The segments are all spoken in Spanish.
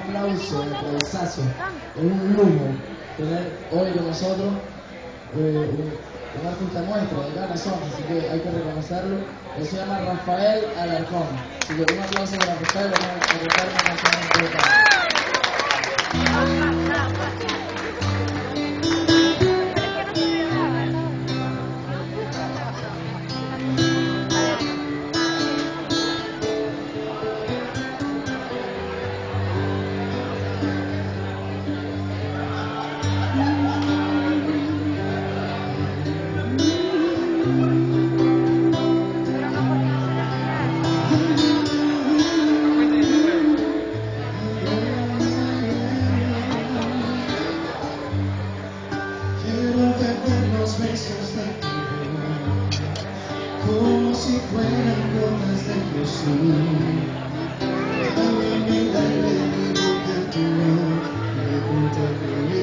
aplauso, un aplausazo. Es un lujo tener hoy con nosotros un artista nuestro de cada zona, así que hay que reconocerlo. Él se llama Rafael Alarcón. Así que un aplauso para Rafael, vamos a cantar una canción en total. Como si fueran gotas de rocío, a mi amiga le digo que tu amor me contagia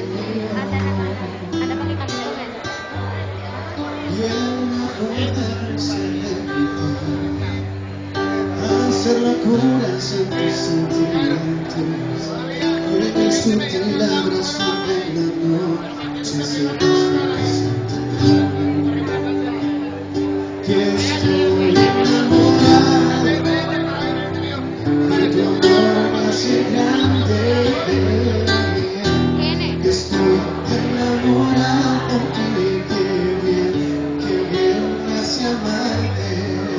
y en una fuerza de hacer locuras en tus sentimientos, y en sutil abrazo de la noche se presenta. Que estoy enamorado y tu amor me hace grande. Que estoy enamorado y que bien me hace amarte.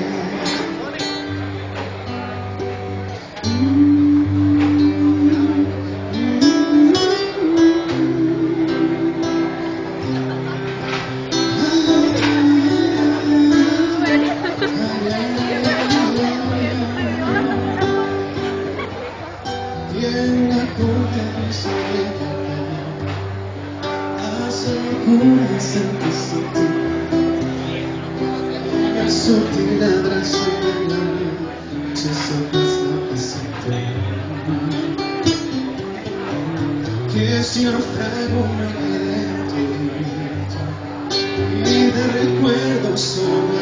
Llena potencia de hace locuras en tu sentido, el sutil abrazo de la noche se presenta. Que si naufrago me quedé y de recuerdo solo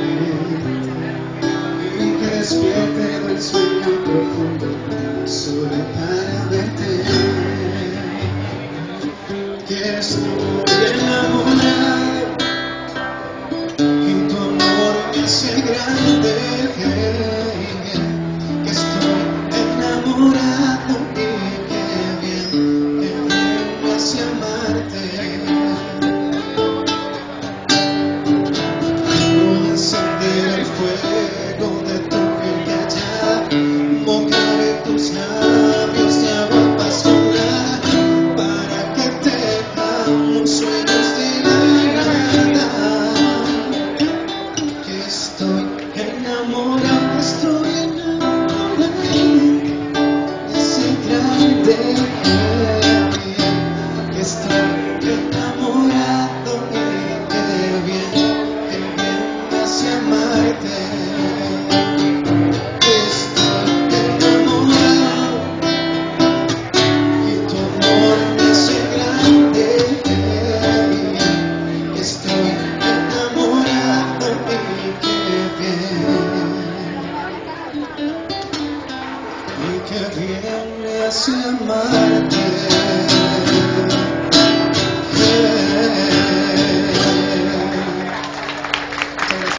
y que despierte del sueño profundo solo para verte. Que estoy enamorado y tu amor me hace grande. Que estoy enamorado y que bien me hace amarte. Voy a encender el fuego de tu piel, mojaré tus labios de agua apasionada para que tengamos sueños de verdad. Que estoy enamorado, ese grande. Que estoy enamorado y que bien me hace amarte. Que bien me hace amarte.